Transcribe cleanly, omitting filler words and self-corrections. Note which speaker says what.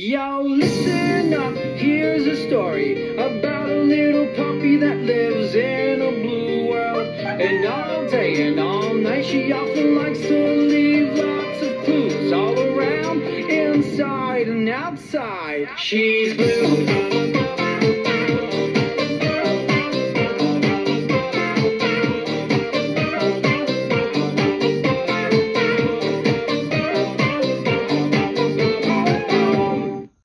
Speaker 1: Yo, listen up, here's a story about a little puppy that lives in a blue world. And all day and all night she often likes to leave lots of clues all around, inside and outside. She's blue.